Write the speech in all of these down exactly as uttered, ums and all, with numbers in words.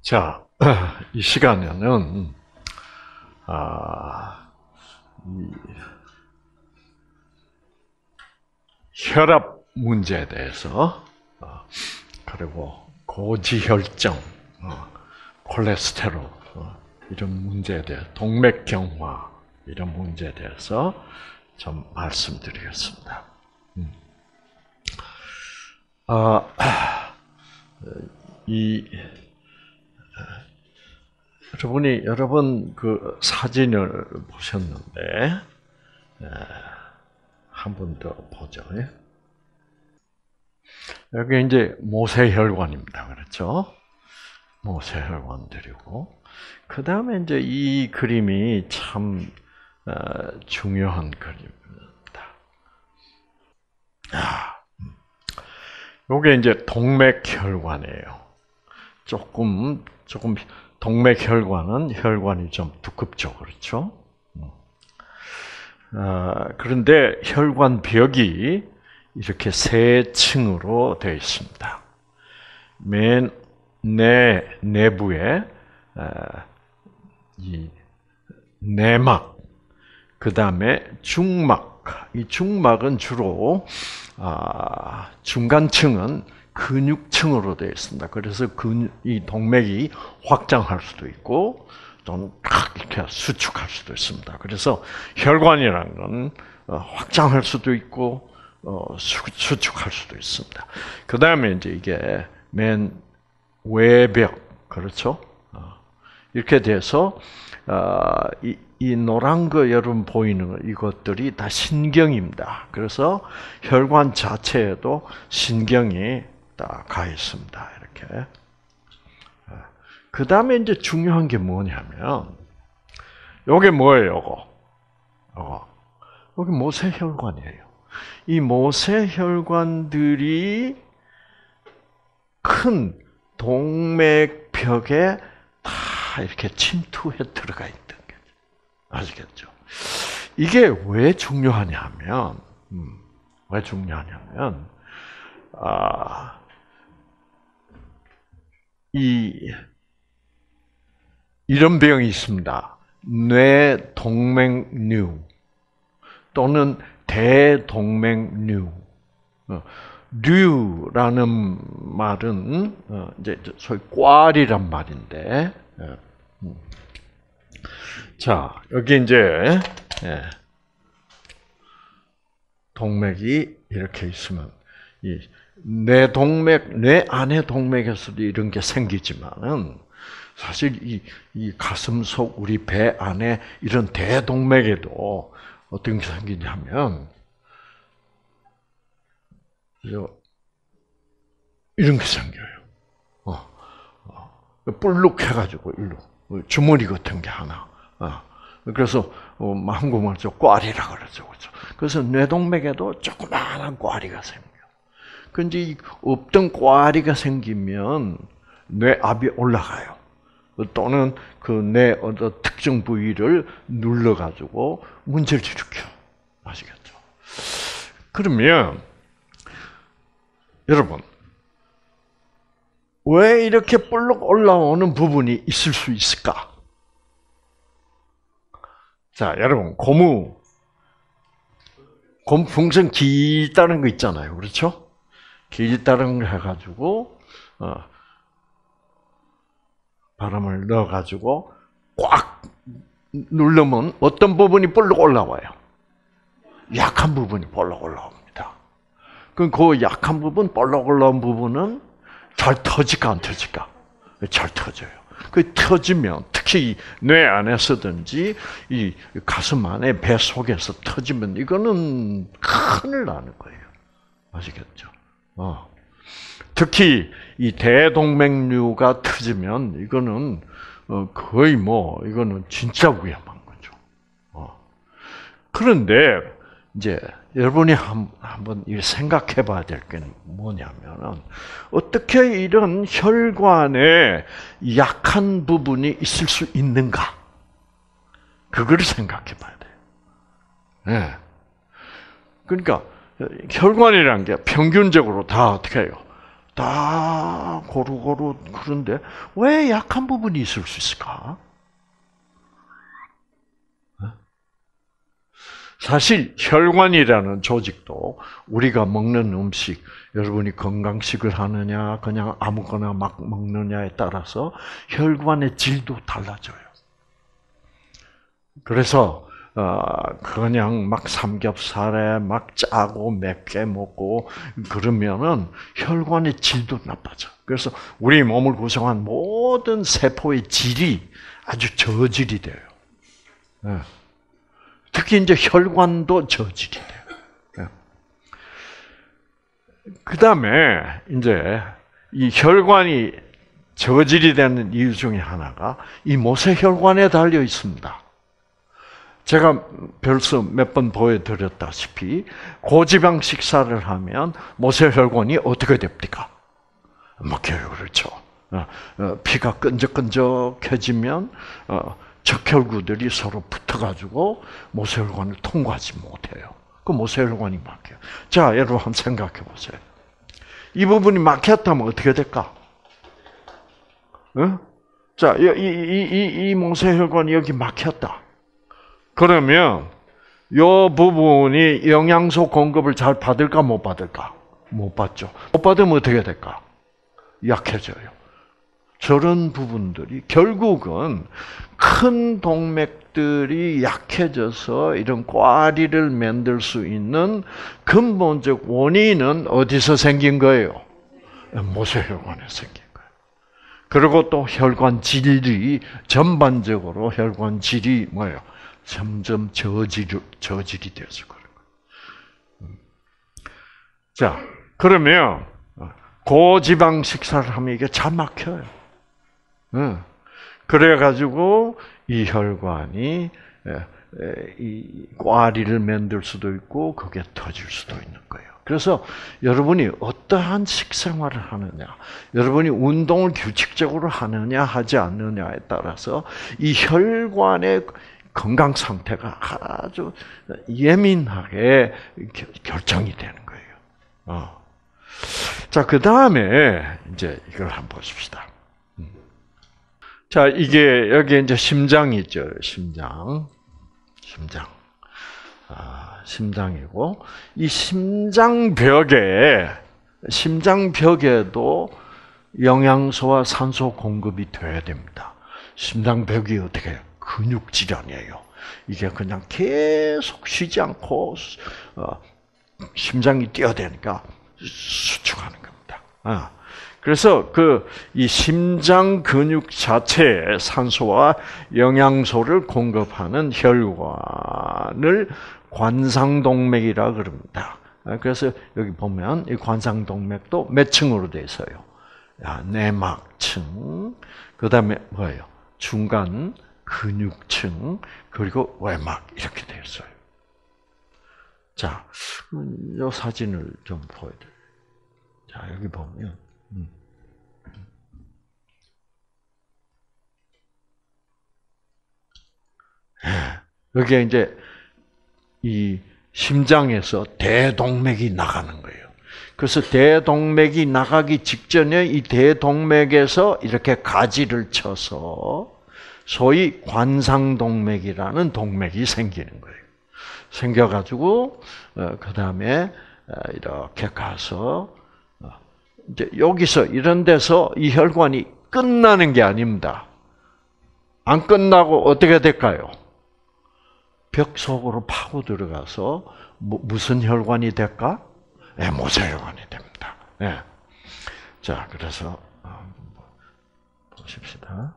자, 이 시간에는 아, 이 혈압 문제에 대해서 어, 그리고 고지혈증, 어, 콜레스테롤 어, 이런 문제에 대해 동맥경화 이런 문제에 대해서 좀 말씀드리겠습니다. 음. 아, 이 여러분이 여러분 그 사진을 보셨는데 한 번 더 보죠. 여기 이제 모세혈관입니다. 그렇죠? 모세혈관들이고 그 다음에 이제 이 그림이 참 중요한 그림입니다. 아, 요게 이제 동맥혈관이에요. 조금 조금 동맥혈관은 혈관이 좀 두껍죠, 그렇죠? 아, 그런데 혈관벽이 이렇게 세 층으로 되어 있습니다. 맨 내 내부에 아, 이 내막, 그 다음에 중막. 이 중막은 주로 아, 중간층은 근육층으로 되어 있습니다. 그래서 근육, 이 동맥이 확장할 수도 있고 또는 탁 이렇게 수축할 수도 있습니다. 그래서 혈관이라는 건 확장할 수도 있고 어, 수축할 수도 있습니다. 그 다음에 이제 이게 맨 외벽, 그렇죠? 어, 이렇게 돼서 어, 이, 이 노란 거 여러분 보이는 이것들이 다 신경입니다. 그래서 혈관 자체에도 신경이 다 가 있습니다. 이렇게. 그 다음에 이제 중요한 게 뭐냐면, 요게 뭐예요, 요거? 요거. 여기 모세혈관이에요. 이 모세혈관들이 큰 동맥벽에 다 이렇게 침투해 들어가 있던 게 아시겠죠? 이게 왜 중요하냐면, 음, 왜 중요하냐면, 아, 이, 이런 병이 있습니다. 뇌동맥류 또는 대동맥류. 류라는 말은 이제 소위 꽈리란 말인데, 자 여기 이제 동맥이 이렇게 있으면 이 뇌 동맥, 뇌 안의 동맥에서도 이런 게 생기지만은 사실 이, 이 가슴 속 우리 배 안에 이런 대동맥에도 어떤 게 생기냐면 이런 게 생겨요. 어, 어, 볼록 해가지고 일로 주머니 같은 게 하나. 어, 그래서 어, 한국말로 꽈리라 그러죠, 그렇죠? 그래서 뇌동맥에도 조그마한 꽈리가 생겨. 근데 이 없던 꽈리가 생기면 뇌압이 올라가요. 또는 그 뇌 어떤 특정 부위를 눌러가지고 문제를 일으켜. 아시겠죠? 그러면 여러분 왜 이렇게 볼록 올라오는 부분이 있을 수 있을까? 자, 여러분 고무 고무 풍선 길다는 거 있잖아요, 그렇죠? 길다른 거 해가지고 어, 바람을 넣어가지고 꽉 누르면 어떤 부분이 볼록 올라와요? 약한 부분이 볼록 올라옵니다. 그럼 그 약한 부분, 볼록 올라온 부분은 잘 터질까 안 터질까? 잘 터져요. 그 터지면 특히 뇌 안에서든지 이 가슴 안에 배 속에서 터지면 이거는 큰일 나는 거예요. 아시겠죠? 어. 특히 이 대동맥류가 터지면 이거는 거의 뭐 이거는 진짜 위험한 거죠. 어. 그런데 이제 여러분이 한번 생각해봐야 될 게 뭐냐면은 어떻게 이런 혈관에 약한 부분이 있을 수 있는가? 그걸 생각해봐야 돼요. 네. 그러니까 혈관이라는 게 평균적으로 다 어떻게 해요? 다 고루고루 그런데 왜 약한 부분이 있을 수 있을까? 사실 혈관이라는 조직도 우리가 먹는 음식, 여러분이 건강식을 하느냐 그냥 아무거나 막 먹느냐에 따라서 혈관의 질도 달라져요. 그래서 그냥 막 삼겹살에 막 짜고 맵게 먹고 그러면은 혈관의 질도 나빠져. 그래서 우리 몸을 구성한 모든 세포의 질이 아주 저질이 돼요. 특히 이제 혈관도 저질이 돼요. 그 다음에 이제 이 혈관이 저질이 되는 이유 중에 하나가 이 모세혈관에 달려 있습니다. 제가 벌써 몇 번 보여드렸다시피 고지방 식사를 하면 모세혈관이 어떻게 됩니까? 막혀요, 그렇죠? 피가 끈적끈적해지면 적혈구들이 서로 붙어가지고 모세혈관을 통과하지 못해요. 그 모세혈관이 막혀요. 자, 여러분 한번 생각해 보세요. 이 부분이 막혔다면 어떻게 될까? 어? 자, 이, 이, 이, 이 모세혈관이 여기 막혔다. 그러면 이 부분이 영양소 공급을 잘 받을까 못 받을까? 못 받죠. 못 받으면 어떻게 될까? 약해져요. 저런 부분들이 결국은 큰 동맥들이 약해져서 이런 꽈리를 만들 수 있는 근본적 원인은 어디서 생긴 거예요? 모세혈관에 생긴 거예요. 그리고 또 혈관 질이 전반적으로 혈관 질이 뭐예요? 점점 저질, 저질이 되어서 그런 거예요. 자, 그러면 고지방 식사를 하면 이게 잘 막혀요. 그래가지고 이 혈관이 이 꽈리를 만들 수도 있고 그게 터질 수도 있는 거예요. 그래서 여러분이 어떠한 식생활을 하느냐, 여러분이 운동을 규칙적으로 하느냐 하지 않느냐에 따라서 이 혈관의 건강 상태가 아주 예민하게 결정이 되는 거예요. 어. 자, 그 다음에 이제 이걸 한번 보십시다. 자, 이게 여기 이제 심장이 있죠. 심장, 심장, 아, 심장이고 이 심장벽에 심장벽에도 영양소와 산소 공급이 돼야 됩니다. 심장벽이 어떻게 해요? 근육 질환이에요. 이게 그냥 계속 쉬지 않고 어, 심장이 뛰어대니까 수축하는 겁니다. 어. 그래서 그 이 심장 근육 자체에 산소와 영양소를 공급하는 혈관을 관상동맥이라 그럽니다. 그래서 여기 보면 이 관상동맥도 몇 층으로 돼 있어요? 내막층, 그 다음에 뭐예요? 중간 근육층, 그리고 외막 이렇게 되어 있어요. 자, 이 사진을 좀 보여드려요. 자, 여기 보면 음. 여기에 이제 이 심장에서 대동맥이 나가는 거예요. 그래서 대동맥이 나가기 직전에 이 대동맥에서 이렇게 가지를 쳐서 소위 관상동맥이라는 동맥이 생기는 거예요. 생겨가지고 그 다음에 이렇게 가서 이제 여기서 이런 데서 이 혈관이 끝나는 게 아닙니다. 안 끝나고 어떻게 될까요? 벽 속으로 파고 들어가서 뭐, 무슨 혈관이 될까? 네, 모세혈관이 됩니다. 네. 자, 그래서 보십시다.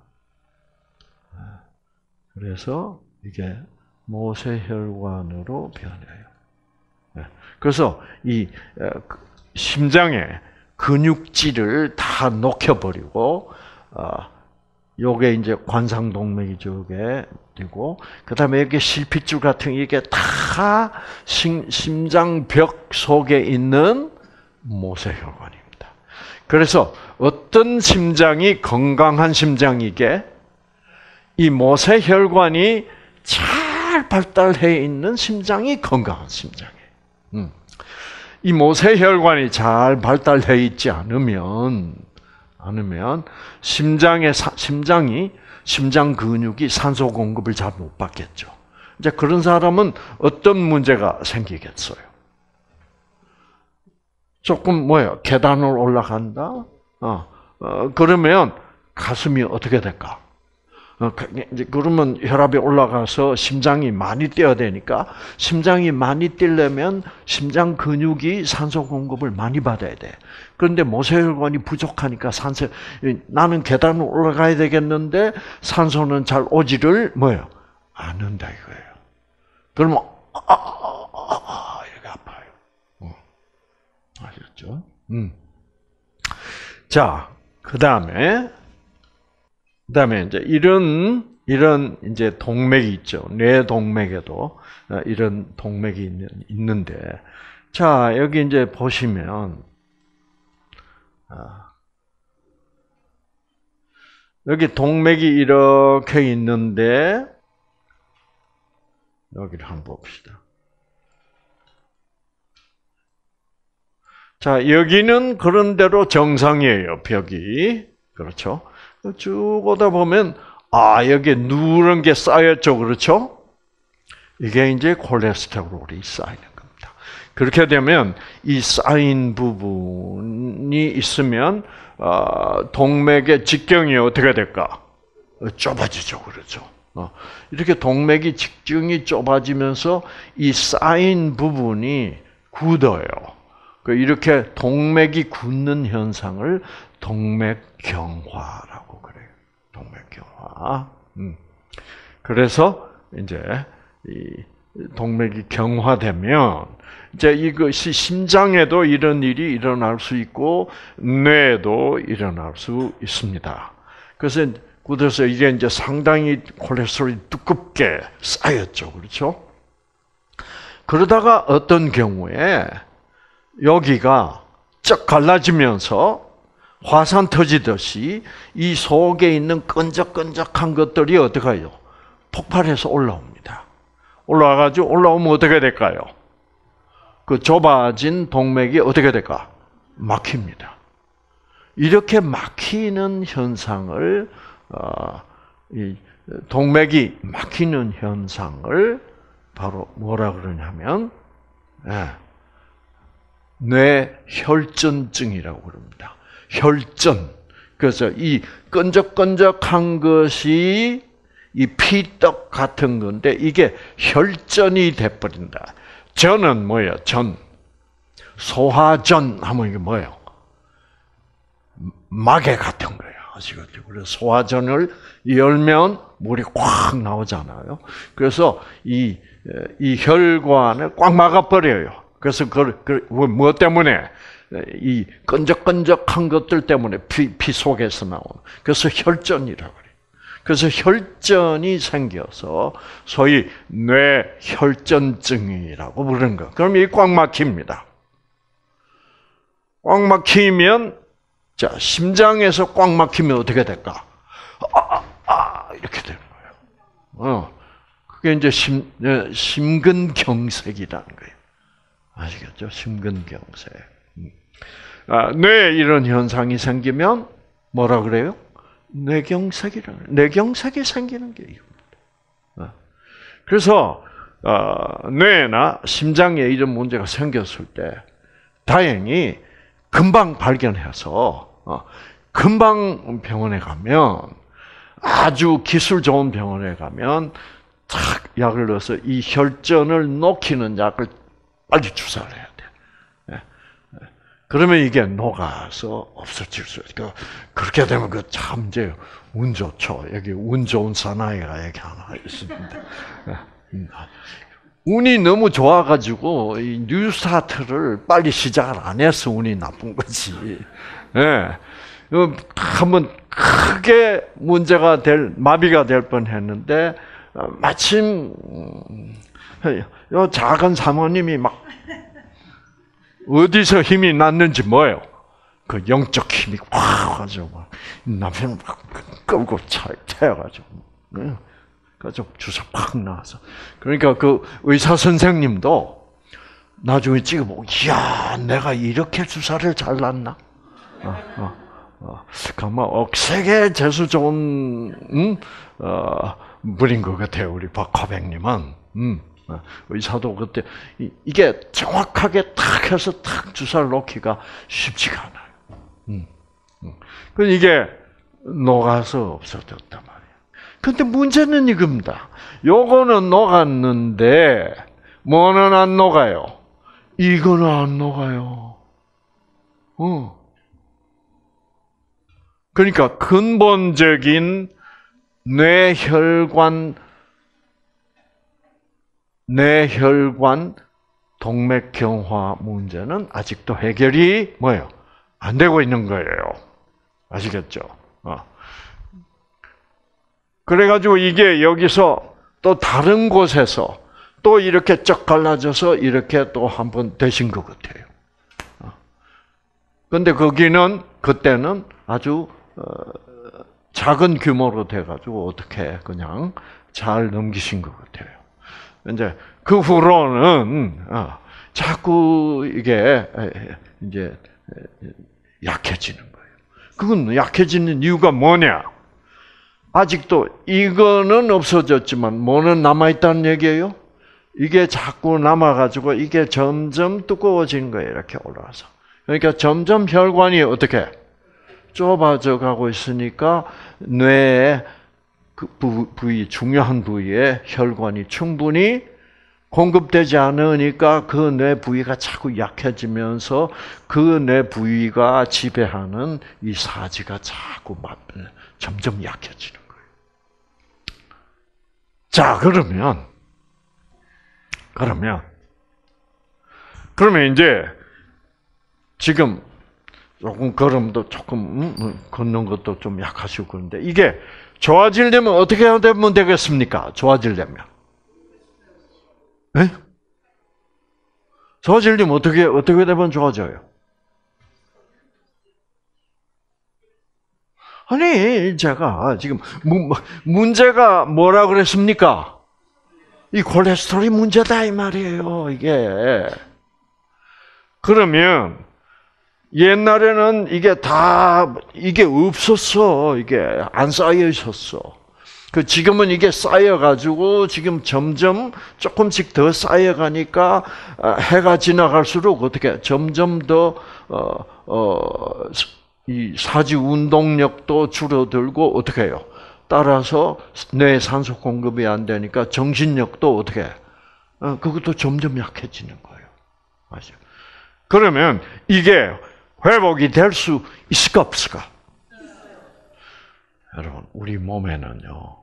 그래서 이게 모세혈관으로 변해요. 네. 그래서 이 심장에 근육질을 다 녹여버리고, 어, 요게 이제 관상동맥이 저게 되고, 그 다음에 여기 실핏줄 같은 이게 다 심, 심장벽 속에 있는 모세혈관입니다. 그래서 어떤 심장이 건강한 심장이게? 이 모세혈관이 잘 발달해 있는 심장이 건강한 심장이에요. 음. 이 모세혈관이 잘 발달되어 있지 않으면, 않으면 심장의 심장이 심장 근육이 산소 공급을 잘 못 받겠죠. 이제 그런 사람은 어떤 문제가 생기겠어요? 조금 뭐예요? 계단을 올라간다. 어, 어 그러면 가슴이 어떻게 될까? 어, 이제 그러면 혈압이 올라가서 심장이 많이 뛰어야 되니까 심장이 많이 뛰려면 심장 근육이 산소 공급을 많이 받아야 돼. 그런데 모세혈관이 부족하니까 산소 나는 계단을 올라가야 되겠는데 산소는 잘 오지를 뭐예요? 않는다 이거예요. 그러면 아, 아, 아, 아, 이렇게 아파요. 어. 아셨죠? 음. 자, 그 다음에. 그다음에 이제 이런 이런 이제 동맥이 있죠. 뇌 동맥에도 이런 동맥이 있는, 있는데, 자 여기 이제 보시면 아, 여기 동맥이 이렇게 있는데 여기를 한번 봅시다. 자 여기는 그런대로 정상이에요. 벽이 그렇죠. 쭉 오다 보면 아 여기에 누런 게 쌓였죠, 그렇죠? 이게 이제 콜레스테롤이 쌓이는 겁니다. 그렇게 되면 이 쌓인 부분이 있으면 어, 동맥의 직경이 어떻게 될까? 좁아지죠, 그렇죠? 어, 이렇게 동맥이 직경이 좁아지면서 이 쌓인 부분이 굳어요. 이렇게 동맥이 굳는 현상을 동맥경화라고 그래요. 동맥경화. 음. 그래서 이제 이 동맥이 경화되면 이제 이것이 심장에도 이런 일이 일어날 수 있고 뇌에도 일어날 수 있습니다. 그래서 그래서 이게 이제 상당히 콜레스테롤이 두껍게 쌓였죠, 그렇죠? 그러다가 어떤 경우에 여기가 쩍 갈라지면서 화산 터지듯이 이 속에 있는 끈적끈적한 것들이 어떻게 해요? 폭발해서 올라옵니다. 올라와가지고 올라오면 어떻게 될까요? 그 좁아진 동맥이 어떻게 될까? 막힙니다. 이렇게 막히는 현상을, 어, 이 동맥이 막히는 현상을 바로 뭐라 그러냐면, 예, 뇌혈전증이라고 그럽니다. 혈전. 그래서 이 끈적끈적한 것이 이 피떡 같은 건데 이게 혈전이 돼버린다. 전은 뭐예요? 전. 소화전 하면 이게 뭐예요? 마개 같은 거예요. 아시겠죠? 그래서 소화전을 열면 물이 꽉 나오잖아요. 그래서 이, 이 혈관을 꽉 막아버려요. 그래서 그, 그, 뭐 때문에? 이 끈적끈적한 것들 때문에 피, 피 속에서 나오는. 그래서 혈전이라고 그래요. 그래서 혈전이 생겨서 소위 뇌혈전증이라고 부르는 거. 그럼 이 꽉 막힙니다. 꽉 막히면, 자, 심장에서 꽉 막히면 어떻게 될까? 아, 아, 아 이렇게 되는 거예요. 어, 그게 이제 심, 심근경색이라는 거예요. 아시겠죠? 심근경색. 아, 뇌에 이런 현상이 생기면 뭐라 그래요? 뇌경색이라고 그래요. 뇌경색이 생기는 게 이겁니다. 그래서 어, 뇌나 심장에 이런 문제가 생겼을 때 다행히 금방 발견해서 어, 금방 병원에 가면 아주 기술 좋은 병원에 가면 탁 약을 넣어서 이 혈전을 녹이는 약을 빨리 주사를 해야 돼. 그러면 이게 녹아서 없어질 수 있고 그렇게 되면 그 참 이제 운 좋죠. 여기 운 좋은 사나이가 여기 하나 있습니다. 운이 너무 좋아가지고 이 뉴스타트를 빨리 시작을 안 해서 운이 나쁜 거지. 예, 한번 크게 문제가 될 마비가 될 뻔했는데 마침 요 작은 사모님이 막 어디서 힘이 났는지 뭐예요? 그 영적 힘이 확 가지고 남편을 막 끌고 차, 태워가지고 그래서 주사 팍 나와서 그러니까 그 의사 선생님도 나중에 찍어보고, 이야, 내가 이렇게 주사를 잘 놨나? 어, 어, 어. 정말 억세게 재수 좋은, 음, 어, 분인 것 같아요, 우리 박화백님은. 음, 어, 의사도 그때, 이, 이게 정확하게 탁 해서 탁 주사를 놓기가 쉽지가 않아요. 음, 음. 그 이게 녹아서 없어졌단 말이에요. 근데 문제는 이겁니다. 요거는 녹았는데, 뭐는 안 녹아요? 이거는 안 녹아요. 어. 그러니까 근본적인 뇌혈관, 뇌혈관 동맥경화 문제는 아직도 해결이 뭐예요? 안 되고 있는 거예요. 아시겠죠? 어. 그래가지고 이게 여기서 또 다른 곳에서 또 이렇게 쩍 갈라져서 이렇게 또 한 번 되신 것 같아요. 그런데 거기는 그때는 아주 작은 규모로 돼가지고 어떻게 그냥 잘 넘기신 것 같아요. 이제 그 후로는 자꾸 이게 이제 약해지는 거예요. 그건 약해지는 이유가 뭐냐? 아직도 이거는 없어졌지만 뭐는 남아있다는 얘기예요? 이게 자꾸 남아가지고 이게 점점 두꺼워지는 거예요. 이렇게 올라와서. 그러니까 점점 혈관이 어떻게 좁아져 가고 있으니까 뇌의 그 부위, 중요한 부위에 혈관이 충분히 공급되지 않으니까 그 뇌 부위가 자꾸 약해지면서 그 뇌 부위가 지배하는 이 사지가 자꾸 점점 약해지는 거예요. 자, 그러면, 그러면, 그러면 이제 지금 조금 걸음도 조금 걷는 것도 좀 약하시고 그런데 이게 좋아지려면 어떻게 하면 되겠습니까? 좋아지려면. 네? 좋아지려면 어떻게, 어떻게 되면 좋아져요? 아니, 제가 지금 문제가 뭐라 그랬습니까? 이 콜레스테롤이 문제다 이 말이에요, 이게. 그러면 옛날에는 이게 다 이게 없었어. 이게 안 쌓여 있었어. 그 지금은 이게 쌓여 가지고 지금 점점 조금씩 더 쌓여 가니까 해가 지나갈수록 어떻게 점점 더 어 어 이 사지 운동력도 줄어들고 어떻게 해요? 따라서 뇌에 산소 공급이 안 되니까 정신력도 어떻게 해? 어, 그것도 점점 약해지는 거예요. 맞죠? 그러면 이게 회복이 될 수 있을까 없을까? 여러분, 우리 몸에는요,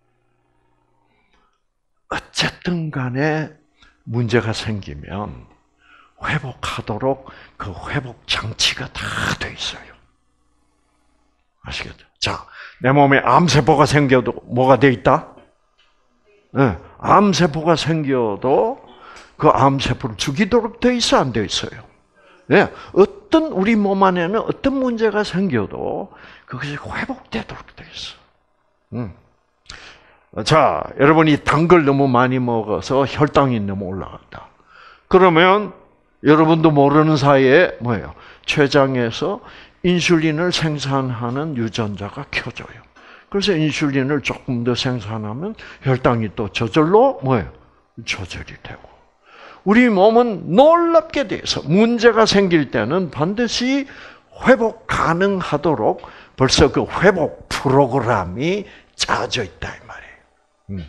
어쨌든 간에 문제가 생기면 회복하도록 그 회복 장치가 다 돼 있어요. 아시겠죠? 자, 내 몸에 암세포가 생겨도 뭐가 돼 있다? 네, 암세포가 생겨도 그 암세포를 죽이도록 돼 있어, 안 돼 있어요? 네, 어떤 우리 몸 안에는 어떤 문제가 생겨도 그것이 회복되도록 돼 있어. 음. 자, 여러분이 단 걸 너무 많이 먹어서 혈당이 너무 올라간다. 그러면 여러분도 모르는 사이에 뭐예요? 췌장에서 인슐린을 생산하는 유전자가 켜져요. 그래서 인슐린을 조금 더 생산하면 혈당이 또 저절로 뭐예요? 조절이 되고. 우리 몸은 놀랍게 돼서 문제가 생길 때는 반드시 회복 가능하도록 벌써 그 회복 프로그램이 짜져 있다 이 말이에요. 음.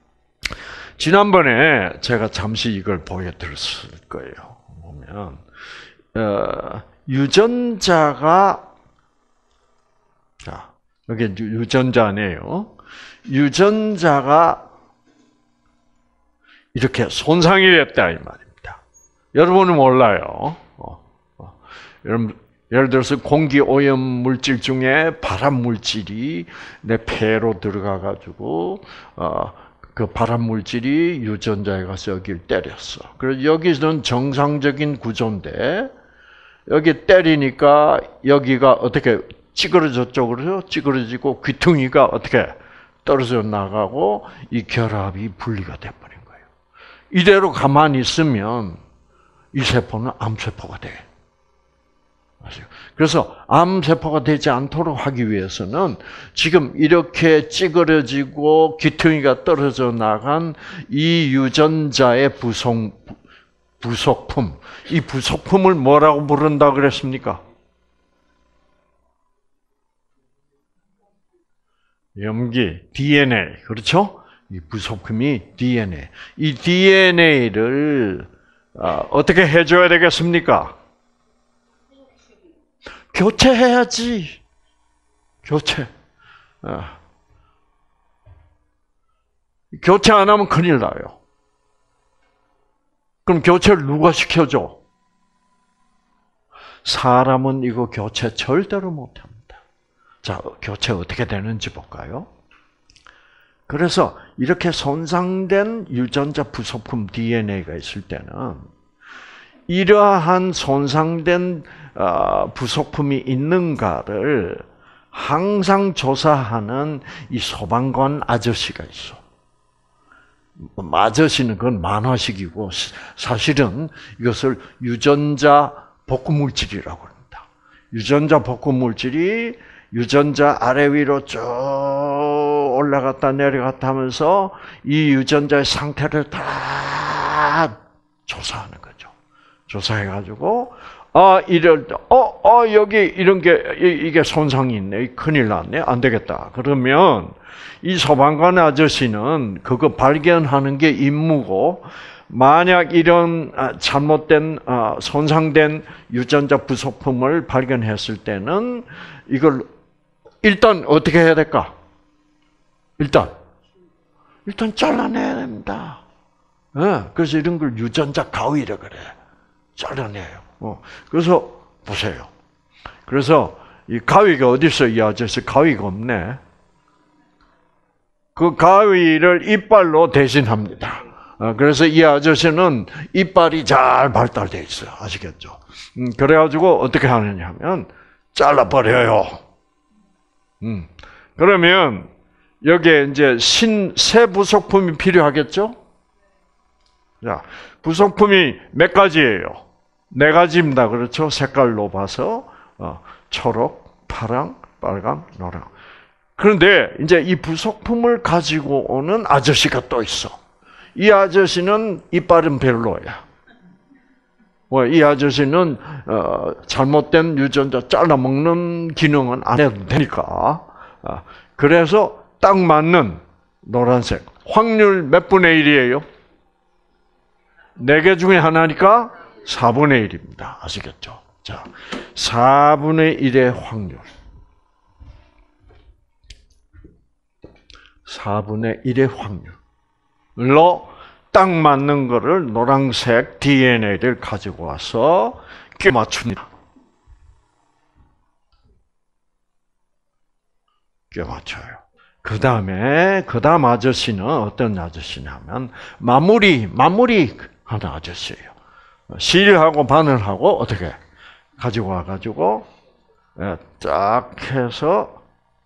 지난번에 제가 잠시 이걸 보여드렸을 거예요. 보면 어, 유전자가 자 여기 유전자네요. 유전자가 이렇게 손상이 됐다 이 말입니다. 여러분은 몰라요. 어, 어. 여러분 예를 들어서 공기 오염 물질 중에 발암 물질이 내 폐로 들어가 가지고 어, 그 발암 물질이 유전자에 가서 여기를 때렸어. 그래서 여기는 정상적인 구조인데 여기 때리니까 여기가 어떻게 찌그러져 쪽으로 찌그러지고 귀퉁이가 어떻게 떨어져 나가고 이 결합이 분리가 돼버린 거예요. 이대로 가만히 있으면 이 세포는 암세포가 돼. 그래서 암세포가 되지 않도록 하기 위해서는 지금 이렇게 찌그러지고 귀퉁이가 떨어져 나간 이 유전자의 부속, 부속품, 이 부속품을 뭐라고 부른다 그랬습니까? 염기, 디엔에이, 그렇죠? 이 부속품이 디엔에이. 이 디엔에이를 어떻게 해줘야 되겠습니까? 교체해야지. 교체. 어. 교체 안 하면 큰일 나요. 그럼 교체를 누가 시켜줘? 사람은 이거 교체 절대로 못합니다. 자, 교체 어떻게 되는지 볼까요? 그래서 이렇게 손상된 유전자 부속품 디엔에이가 있을 때는 이러한 손상된 부속품이 있는가를 항상 조사하는 이 소방관 아저씨가 있어. 아저씨는 그건 만화식이고 사실은 이것을 유전자 복구물질이라고 합니다. 유전자 복구물질이 유전자 아래 위로 쭉 올라갔다 내려갔다 하면서 이 유전자의 상태를 다 조사하는 거죠. 조사해가지고 아 이럴 때 어, 어 여기 이런 게 이게 손상이 있네, 큰일 났네, 안 되겠다. 그러면 이 소방관 아저씨는 그거 발견하는 게 임무고, 만약 이런 잘못된 손상된 유전자 부속품을 발견했을 때는 이걸 일단 어떻게 해야 될까? 일단 일단 잘라내야 됩니다. 그래서 이런 걸 유전자 가위라 그래. 잘라내요. 그래서 보세요. 그래서 이 가위가 어디 있어? 이 아저씨 가위가 없네. 그 가위를 이빨로 대신합니다. 그래서 이 아저씨는 이빨이 잘 발달되어 있어요. 아시겠죠? 그래가지고 어떻게 하느냐 하면 잘라버려요. 음. 그러면 여기에 이제 신, 새 부속품이 필요하겠죠? 자, 부속품이 몇 가지예요? 네 가지입니다. 그렇죠? 색깔로 봐서, 어, 초록, 파랑, 빨강, 노랑. 그런데 이제 이 부속품을 가지고 오는 아저씨가 또 있어. 이 아저씨는 이빨은 별로야. 이 아저씨는 어, 잘못된 유전자 잘라먹는 기능은 안 해도 되니까. 그래서 딱 맞는 노란색. 확률 몇 분의 일이에요? 네 개 중에 하나니까 사분의 일입니다. 아시겠죠? 자, 사분의 일의 확률. 사분의 일의 확률로 딱 맞는 거를 노란색 디엔에이를 가지고 와서 끼워 맞춥니다. 끼워 맞춰요. 그 다음에, 그 다음 아저씨는 어떤 아저씨냐면, 마무리, 마무리 하는 아저씨예요. 실하고 바늘하고 어떻게 가지고 와가지고, 쫙 해서,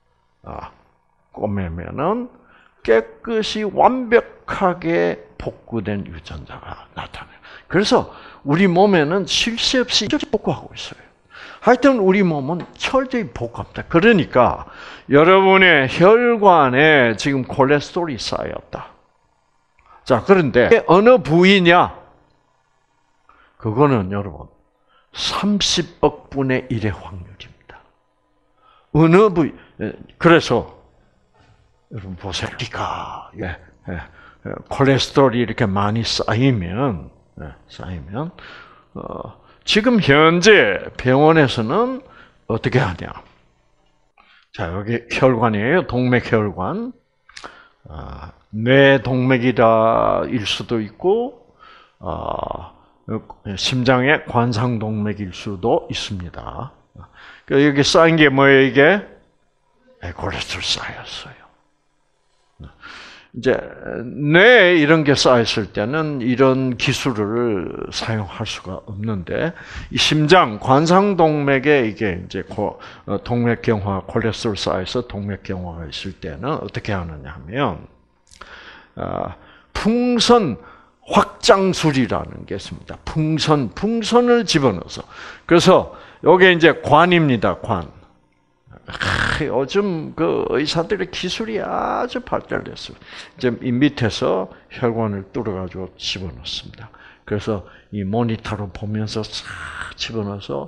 꼬매면은 깨끗이 완벽하게 복구된 유전자가 나타나요. 그래서 우리 몸에는 쉴 새 없이 복구하고 있어요. 하여튼 우리 몸은 철저히 복구합니다. 그러니까 여러분의 혈관에 지금 콜레스테롤이 쌓였다. 자, 그런데 어느 부위냐? 그거는 여러분 삼십억 분의 일의 확률입니다. 어느 부위? 그래서 여러분 보세요. 우리가 예, 예, 콜레스테롤이 이렇게 많이 쌓이면 예, 쌓이면 어, 지금 현재 병원에서는 어떻게 하냐? 자, 여기 혈관이에요. 동맥혈관. 아, 뇌 동맥이라일 수도 있고, 아, 심장의 관상동맥일 수도 있습니다. 여기 쌓인 게 뭐예요, 이게? 콜레스테롤 쌓였어요. 이제 뇌에 이런 게 쌓였을 때는 이런 기술을 사용할 수가 없는데, 이 심장 관상동맥에 이게 이제 동맥경화, 콜레스테롤 쌓여서 동맥경화가 있을 때는 어떻게 하느냐 하면, 풍선 확장술이라는 게 있습니다. 풍선, 풍선을 집어넣어서. 그래서 요게 이제 관입니다, 관. 아, 요즘 그 의사들의 기술이 아주 발달됐어요. 이제 이 밑에서 혈관을 뚫어가지고 집어넣습니다. 그래서 이 모니터로 보면서 싹 집어넣어서,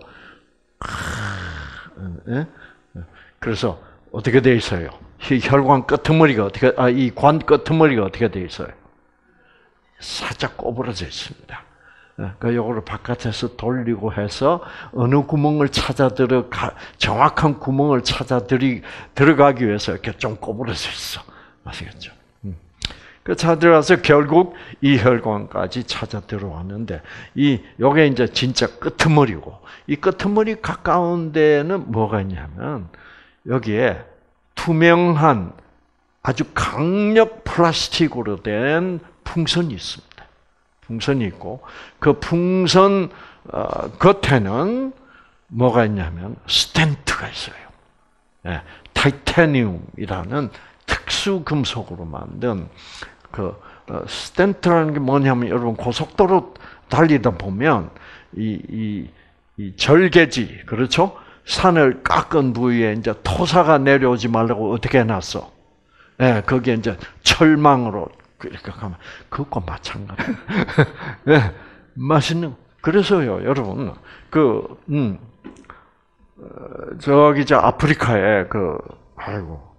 아, 그래서 어떻게 돼 있어요? 이 혈관 끄트머리가 어떻게, 아, 이 관 끄트머리가 어떻게 돼 있어요? 살짝 꼬부러져 있습니다. 그 요거를 바깥에서 돌리고 해서 어느 구멍을 찾아 들어가 정확한 구멍을 찾아 들이 들어가기 위해서 이렇게 좀 꼬부러져 있어. 아시겠죠? 음. 그 찾아 들어와서 결국 이 혈관까지 찾아 들어왔는데 이 요게 이제 진짜 끄트머리고 이 끄트머리 가까운 데는 뭐가 있냐면 여기에 투명한 아주 강력 플라스틱으로 된 풍선이 있습니다. 풍선이 있고 그 풍선 어, 겉에는 뭐가 있냐면 스텐트가 있어요. 네, 타이타늄이라는 특수 금속으로 만든 그 어, 스텐트라는 게 뭐냐면 여러분 고속도로 달리다 보면 이, 이, 이 절개지 그렇죠? 산을 깎은 부위에 이제 토사가 내려오지 말라고 어떻게 해놨어? 예, 네, 거기에 이제 철망으로 이렇게 가면 그것과 마찬가지. 네, 맛있는. 그래서요, 여러분, 그, 음, 어, 저기 저 아프리카에 그, 아이고,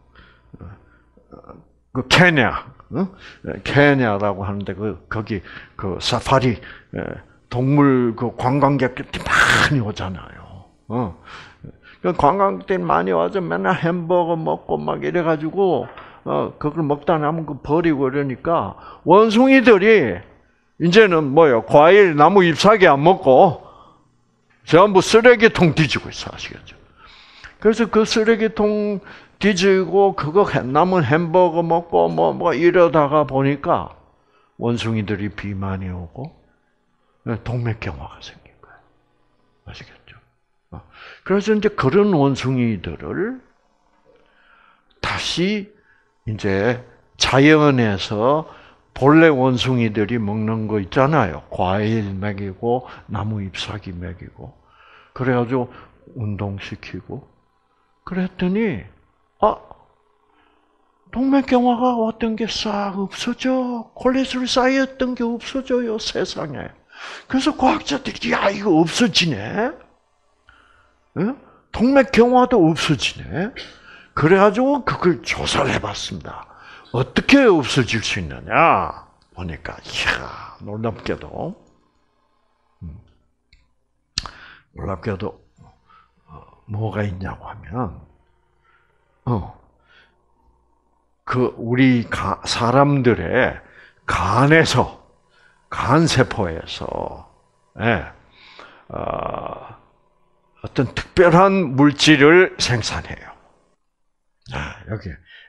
그 케냐, 어? 케냐라고 하는데 그 거기 그 사파리 동물 그 관광객들이 많이 오잖아요. 어, 그 관광객들이 많이 와서 맨날 햄버거 먹고 막 이래가지고. 어, 그걸 먹다 남은 거 버리고 이러니까, 원숭이들이, 이제는 뭐요, 과일, 나무 잎사귀 안 먹고, 전부 쓰레기통 뒤지고 있어, 아시겠죠? 그래서 그 쓰레기통 뒤지고, 그거 남은 햄버거 먹고, 뭐, 뭐, 이러다가 보니까, 원숭이들이 비만이 오고, 동맥경화가 생긴 거예요. 아시겠죠? 그래서 이제 그런 원숭이들을 다시 이제 자연에서 본래 원숭이들이 먹는 거 있잖아요. 과일 먹이고 나무 잎사귀 먹이고 그래가지고 운동시키고 그랬더니 아 동맥경화가 왔던 게 싹 없어져. 콜레스테롤 쌓였던 게 없어져요 세상에. 그래서 과학자들이 야 이거 없어지네. 응? 동맥경화도 없어지네. 그래가지고 그걸 조사를 해봤습니다. 어떻게 없어질 수 있느냐 보니까 이야 놀랍게도 음, 놀랍게도 어, 뭐가 있냐고 하면 어, 그 우리 가, 사람들의 간에서 간 세포에서 예, 어, 어떤 특별한 물질을 생산해요. 아, 여기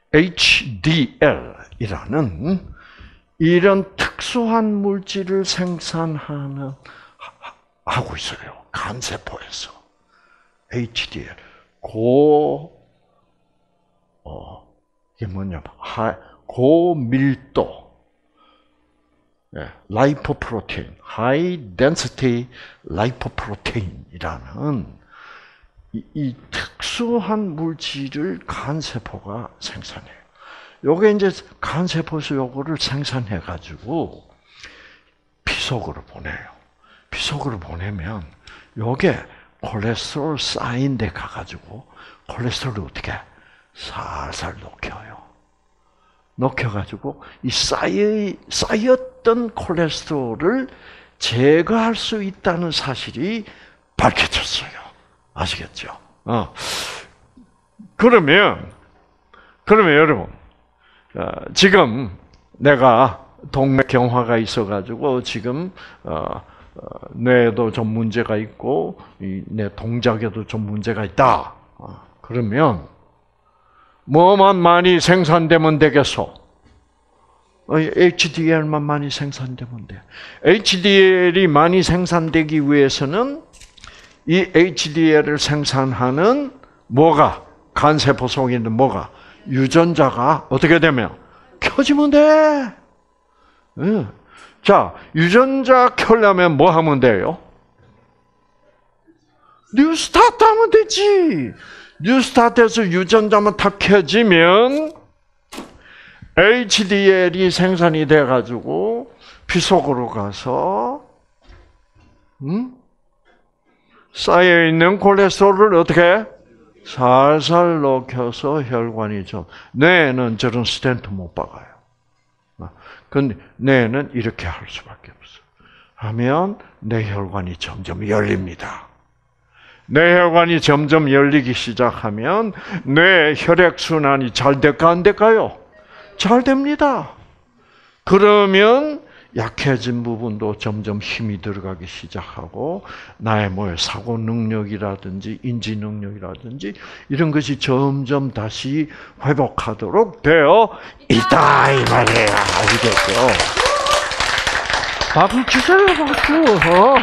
에이치디엘이라는 이런 특수한 물질을 생산하는 하고 있어요. 간 세포에서 에이치디엘 고 어, 이게 뭐냐면 하, 고밀도 예, 라이포프로테인, 하이 덴시티 라이포프로테인이라는 이, 이 특수한 물질을 간 세포가 생산해요. 요게 이제 간 세포에서 요거를 생산해 가지고 피 속으로 보내요. 피 속으로 보내면 요게 콜레스테롤 쌓인 데 가 가지고 콜레스테롤을 어떻게 살살 녹여요. 녹여 가지고 이 쌓여 쌓였던 콜레스테롤을 제거할 수 있다는 사실이 밝혀졌어요. 아시겠죠? 어. 그러면, 그러면 여러분, 어, 지금 내가 동맥경화가 있어가지고 지금 어, 어, 뇌에도 좀 문제가 있고 이 내 동작에도 좀 문제가 있다. 어, 그러면 뭐만 많이 생산되면 되겠어? 어, 에이치디엘만 많이 생산되면 돼. 에이치디엘이 많이 생산되기 위해서는 이 에이치디엘을 생산하는 뭐가 간세포 속에 있는 뭐가 유전자가 어떻게 되면 켜지면 돼. 응. 자, 유전자 켜려면 뭐 하면 돼요? 뉴스타트 하면 되지. 뉴스타트에서 유전자만 다 켜지면 에이치디엘이 생산이 돼가지고 피 속으로 가서 음? 쌓여있는 콜레스테롤을 어떻게 살살 녹여서 혈관이 좀, 뇌는 저런 스텐트 못 박아요. 근데 뇌는 이렇게 할 수밖에 없어. 하면 뇌혈관이 점점 열립니다. 뇌혈관이 점점 열리기 시작하면 뇌 혈액순환이 잘 될까 안 될까요? 잘 됩니다. 그러면 약해진 부분도 점점 힘이 들어가기 시작하고 나의 뭐 사고 능력이라든지 인지 능력이라든지 이런 것이 점점 다시 회복하도록 되어 있다 이 말이에요. 아시겠죠? 박수 주세요, 박수. 어,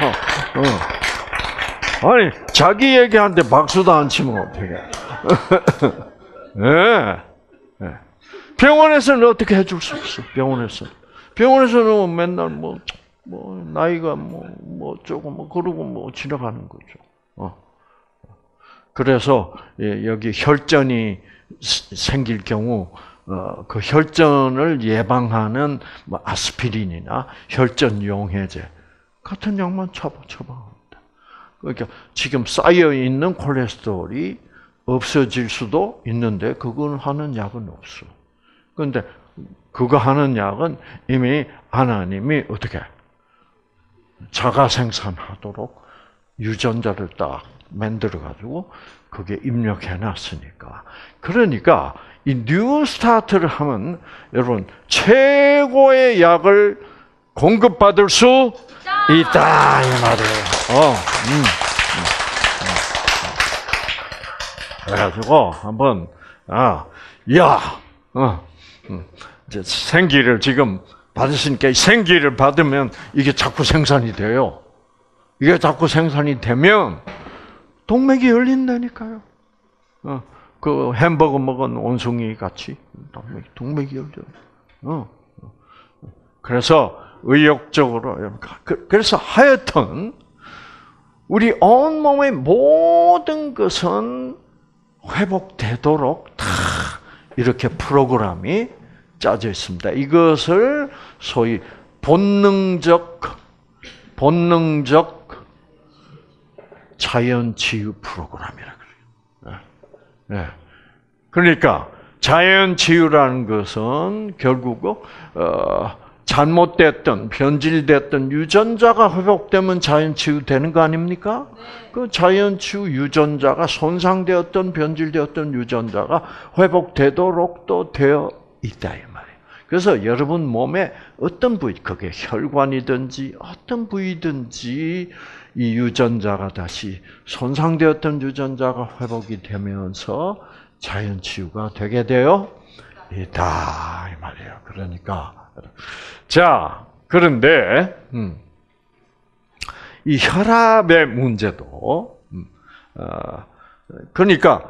어. 아니 자기 얘기하는데 박수도 안 치면 어떡해? 네. 네. 병원에서는 어떻게 해줄 수 없어? 병원에서. 병원에서는 맨날 뭐, 뭐, 나이가 뭐, 뭐, 조금, 뭐, 그러고 뭐, 지나가는 거죠. 어. 그래서, 예, 여기 혈전이 생길 경우, 어, 그 혈전을 예방하는 뭐, 아스피린이나 혈전 용해제 같은 약만 처방, 처방합니다. 그러니까 지금 쌓여있는 콜레스테롤이 없어질 수도 있는데, 그건 하는 약은 없어. 그런데, 그거 하는 약은 이미 하나님이 어떻게 자가 생산하도록 유전자를 딱 만들어 가지고 그게 입력해 놨으니까. 그러니까 이 뉴 스타트를 하면 여러분 최고의 약을 공급받을 수 있다 이 말이에요. 어, 음, 음, 음. 그래가지고 한번 아, 야, 어, 음. 생기를 지금 받으시니까 생기를 받으면 이게 자꾸 생산이 돼요. 이게 자꾸 생산이 되면 동맥이 열린다니까요. 어, 그 햄버거 먹은 원숭이 같이 동맥, 동맥이 열려. 어. 그래서 의욕적으로 그래서 하여튼 우리 온 몸의 모든 것은 회복되도록 다 이렇게 프로그램이 짜져 있습니다. 이것을 소위 본능적, 본능적 자연치유 프로그램이라고 그래요. 네. 그러니까 자연치유라는 것은 결국 어, 잘못됐던, 변질됐던 유전자가 회복되면 자연치유되는 거 아닙니까? 그 자연치유 유전자가 손상되었던, 변질되었던 유전자가 회복되도록 또 되어 있다 이 말이에요. 그래서 여러분 몸에 어떤 부위, 그게 혈관이든지 어떤 부위든지 이 유전자가 다시 손상되었던 유전자가 회복이 되면서 자연치유가 되게 되어 있다 이 말이에요. 그러니까 자 그런데 음, 이 혈압의 문제도 음, 어, 그러니까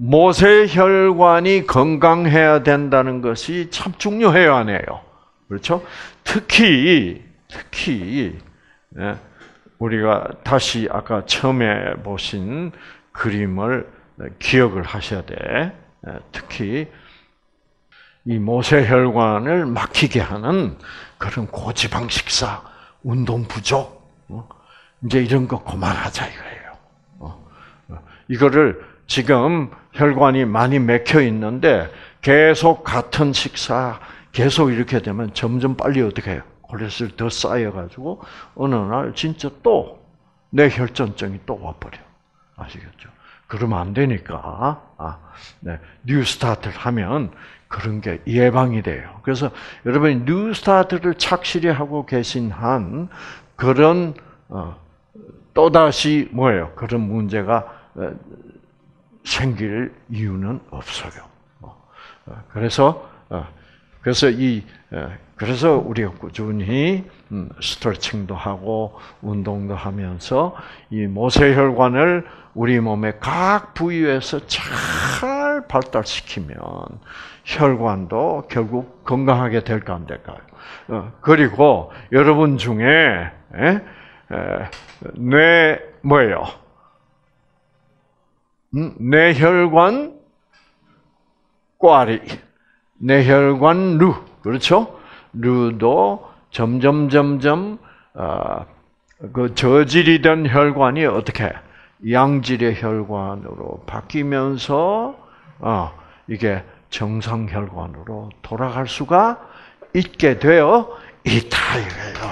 모세혈관이 건강해야 된다는 것이 참 중요해요, 안 해요? 그렇죠? 특히 특히 우리가 다시 아까 처음에 보신 그림을 기억을 하셔야 돼. 특히 이 모세혈관을 막히게 하는 그런 고지방 식사, 운동 부족, 이제 이런 거 그만하자 이거예요. 이거를 지금 혈관이 많이 막혀 있는데 계속 같은 식사 계속 이렇게 되면 점점 빨리 어떻게 해요? 콜레스테롤 더 쌓여가지고 어느 날 진짜 또 내 혈전증이 또 와버려. 아시겠죠? 그러면 안 되니까 아, 네, 뉴 스타트를 하면 그런 게 예방이 돼요. 그래서 여러분이 뉴 스타트를 착실히 하고 계신 한 그런 어, 또 다시 뭐예요? 그런 문제가 어, 생길 이유는 없어요. 그래서 그래서 이 그래서 우리가 꾸준히 스트레칭도 하고 운동도 하면서 이 모세혈관을 우리 몸의 각 부위에서 잘 발달시키면 혈관도 결국 건강하게 될까 안 될까요? 어, 그리고 여러분 중에 에? 에, 뇌 뭐예요? 음? 뇌혈관 꽈리, 뇌혈관 루, 그렇죠? 루도 점점 점점 어, 그 저질이 된 혈관이 어떻게 양질의 혈관으로 바뀌면서 어, 이게 정상 혈관으로 돌아갈 수가 있게 되어 있다 이거예요.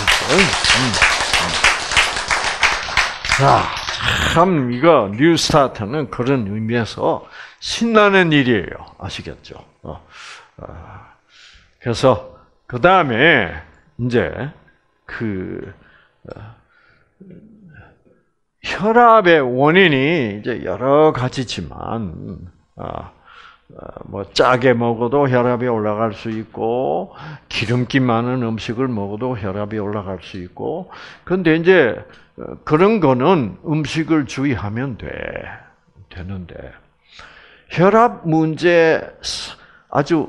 자, 참 이거 뉴스타트는 그런 의미에서 신나는 일이에요. 아시겠죠? 어, 어, 그래서 그 다음에 이제 그 어, 혈압의 원인이 이제 여러 가지지만, 어, 뭐 짜게 먹어도 혈압이 올라갈 수 있고, 기름기 많은 음식을 먹어도 혈압이 올라갈 수 있고, 근데 이제 그런 거는 음식을 주의하면 돼, 되는데, 혈압 문제에 아주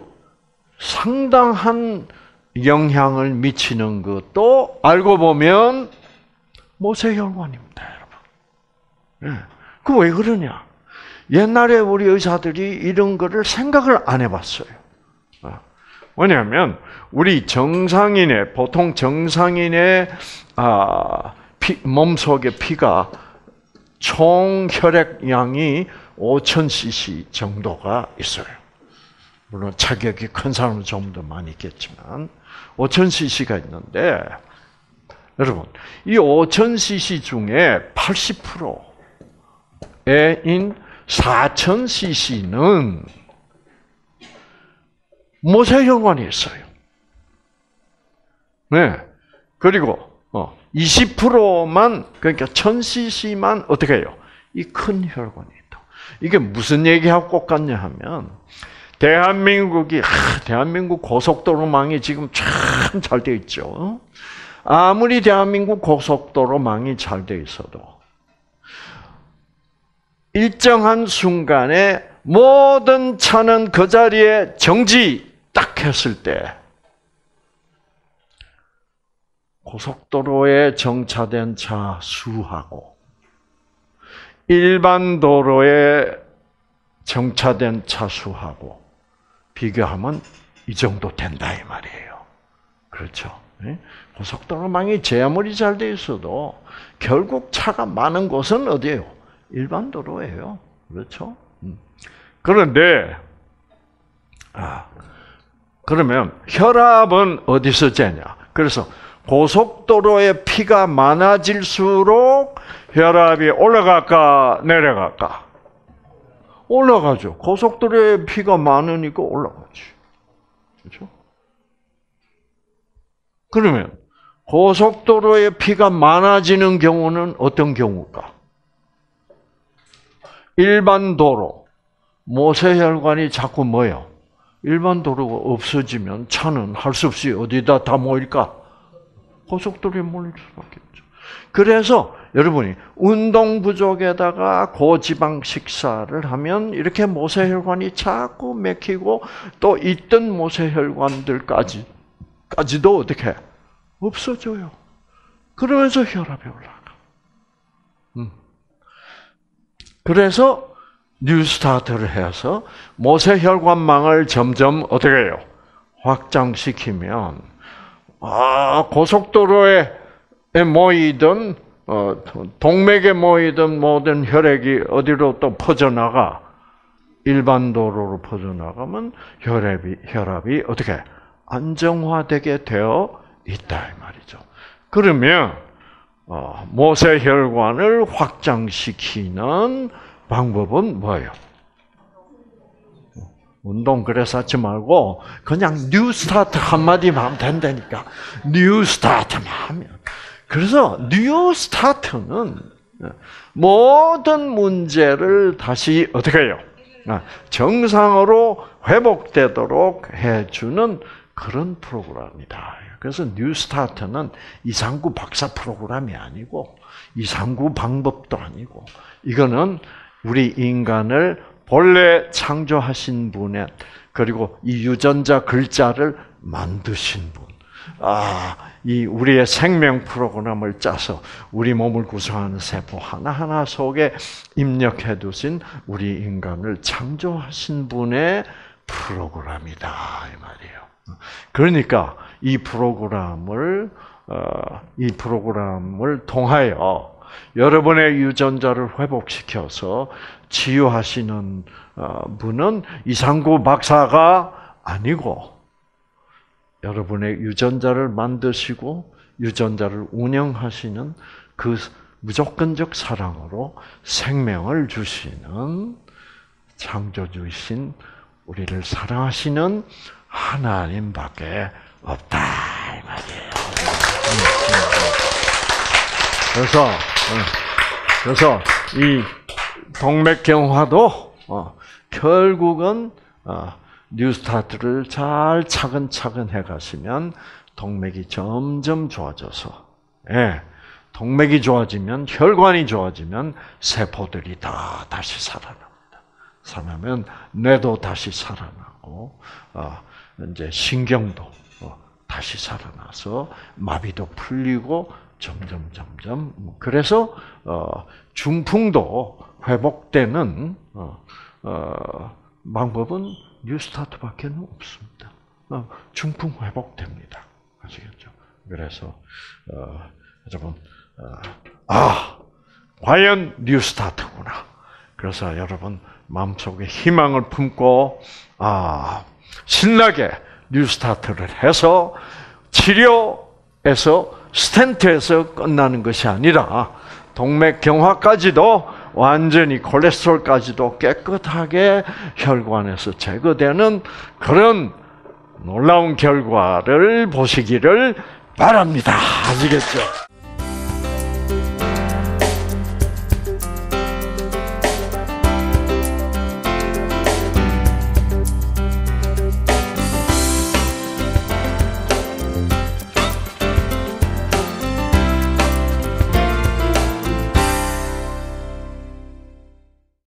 상당한 영향을 미치는 것도 알고 보면 모세혈관입니다, 여러분. 그 왜 그러냐? 옛날에 우리 의사들이 이런 거를 생각을 안 해봤어요. 왜냐하면 우리 정상인의 보통 정상인의 아, 피, 몸속의 피가 총 혈액량이 오천 씨씨 정도가 있어요. 물론 자격이 큰 사람은 좀 더 많이 있겠지만 오천 씨씨가 있는데 여러분 이 오천 씨씨 중에 팔십 퍼센트인 사천 씨씨는 모세혈관이 있어요. 네. 그리고 어, 이십 퍼센트만 그러니까 천 씨씨만 어떻게 해요? 이 큰 혈관이 있다. 이게 무슨 얘기하고 똑같냐 하면 대한민국이 하, 대한민국 고속도로망이 지금 참 잘 돼 있죠. 아무리 대한민국 고속도로망이 잘 돼 있어도 일정한 순간에 모든 차는 그 자리에 정지 딱 했을 때 고속도로에 정차된 차 수하고 일반 도로에 정차된 차 수하고 비교하면 이 정도 된다 이 말이에요. 그렇죠? 고속도로망이 제 아무리 잘 돼 있어도 결국 차가 많은 곳은 어디예요? 일반 도로예요. 그렇죠? 그런데 아 그러면 혈압은 어디서 재냐? 그래서 고속도로에 피가 많아질수록 혈압이 올라갈까 내려갈까? 올라가죠. 고속도로에 피가 많으니까 올라가지. 그렇죠? 그러면 고속도로에 피가 많아지는 경우는 어떤 경우일까? 일반 도로, 모세혈관이 자꾸 뭐예요? 일반 도로가 없어지면 차는 할 수 없이 어디다 다 모일까? 고속도로에 몰릴 수밖에 없죠. 그래서 여러분이 운동 부족에다가 고지방 식사를 하면 이렇게 모세혈관이 자꾸 막히고 또 있던 모세혈관들까지 까지도 어떻게 없어져요. 그러면서 혈압이 올라가. 음. 그래서 뉴스타트를 해서 모세혈관망을 점점 어떻게 해요? 확장시키면 아, 고속도로에 모이던 어, 동맥에 모이던 모든 혈액이 어디로 또 퍼져나가? 일반 도로로 퍼져나가면 혈압이 혈압이 어떻게 안정화되게 되어 있다 이 말이죠. 그러면 어, 모세혈관을 확장시키는 방법은 뭐예요? 운동 그래서 하지 말고 그냥 뉴스타트 한마디만 하면 된다니까. 뉴스타트만 하면. 그래서 뉴스타트는 모든 문제를 다시 어떻게 해요? 정상으로 회복되도록 해주는 그런 프로그램이다. 그래서 뉴스타트는 이상구 박사 프로그램이 아니고 이상구 방법도 아니고 이거는 우리 인간을 본래 창조하신 분의 그리고 이 유전자 글자를 만드신 분. 아, 이 우리의 생명 프로그램을 짜서 우리 몸을 구성하는 세포 하나하나 속에 입력해 두신 우리 인간을 창조하신 분의 프로그램이다 이 말이에요. 그러니까 이 프로그램을 어, 이 프로그램을 통하여 여러분의 유전자를 회복시켜서 치유하시는 분은 이상구 박사가 아니고 여러분의 유전자를 만드시고 유전자를 운영하시는 그 무조건적 사랑으로 생명을 주시는 창조주이신 우리를 사랑하시는 하나님밖에 없다 이 말이에요. 그래서 그래서 이 동맥경화도 결국은 뉴스타트를 잘 차근차근 해가시면 동맥이 점점 좋아져서, 예, 동맥이 좋아지면 혈관이 좋아지면 세포들이 다 다시 살아납니다. 살아나면 뇌도 다시 살아나고, 어, 이제 신경도 어, 다시 살아나서 마비도 풀리고 점점 점점 그래서 어, 중풍도 회복되는 어, 어, 방법은 뉴스타트밖에 없습니다. 어, 중풍 회복됩니다. 아시겠죠? 그래서 어, 여러분 어, 아 과연 뉴스타트구나. 그래서 여러분 마음속에 희망을 품고 아 신나게 뉴스타트를 해서 치료에서 스텐트에서 끝나는 것이 아니라 동맥경화까지도 완전히 콜레스테롤까지도 깨끗하게 혈관에서 제거되는 그런 놀라운 결과를 보시기를 바랍니다. 아시겠죠?